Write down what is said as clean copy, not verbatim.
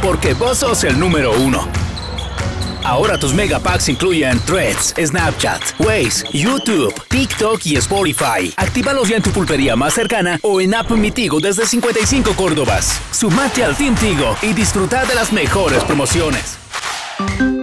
porque vos sos el número uno. Ahora tus megapacks incluyen Threads, Snapchat, Waze, YouTube, TikTok y Spotify. Actívalos ya en tu pulpería más cercana o en App Mi Tigo desde 55 Córdobas. Sumate al Team Tigo y disfruta de las mejores promociones.